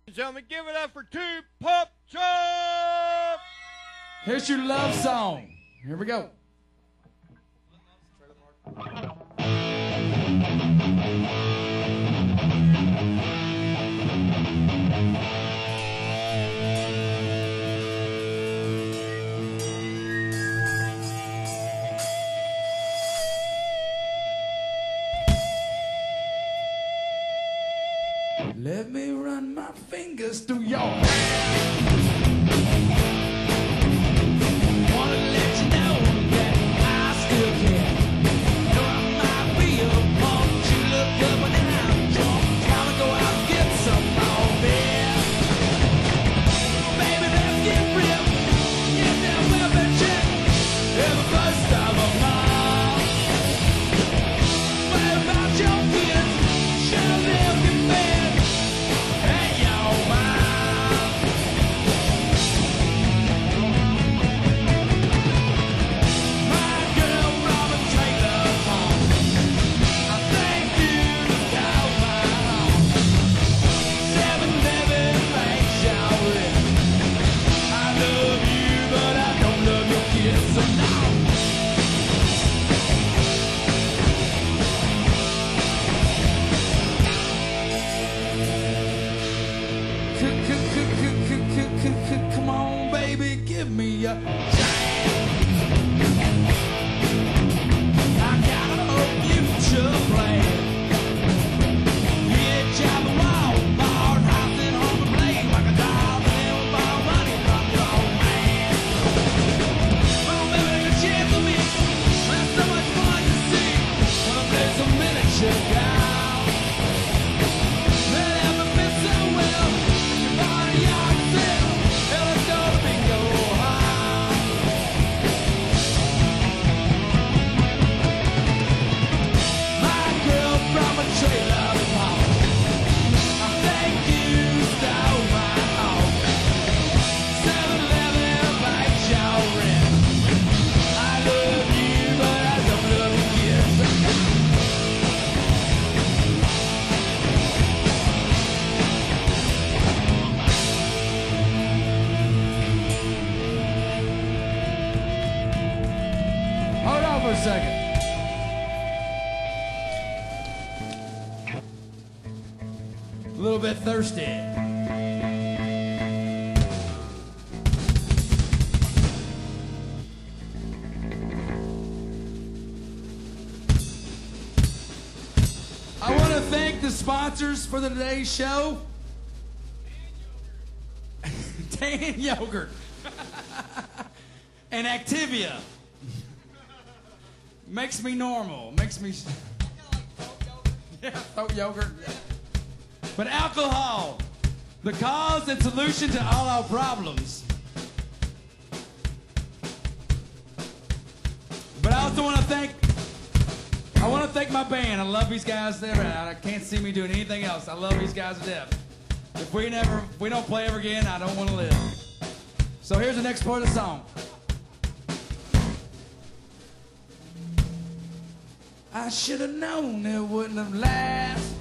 Gentlemen, give it up for two Pump Chump! Here's your love song. Here we go. Let me run my fingers through your hair. Wanna let you know that I still care. Though I might be a punk, but you look good when I'm drunk. Wanna go out and get some more beer. Baby, let's get real. Get that weapon check. Every first time of mine. What about your kids? Should live in bed. Come on, baby, give me a chance. I got a future plan. Yeah, job a Walmart, house and home and play like a dog, and then we'll borrow money from your old man. Well, baby, take a chance on me. There's so much fun to see when I play some miniature guy. Hold on for a second. A little bit thirsty. I want to thank the sponsors for today's show. Dan Yogurt. And Activia. Makes me normal. Makes me... Yeah, throat yogurt. But alcohol, the cause and solution to all our problems. But I also want to thank my band. I love these guys. I can't see me doing anything else. I love these guys to death. If we don't play ever again, I don't want to live. So here's the next part of the song. I should have known it wouldn't have lasted.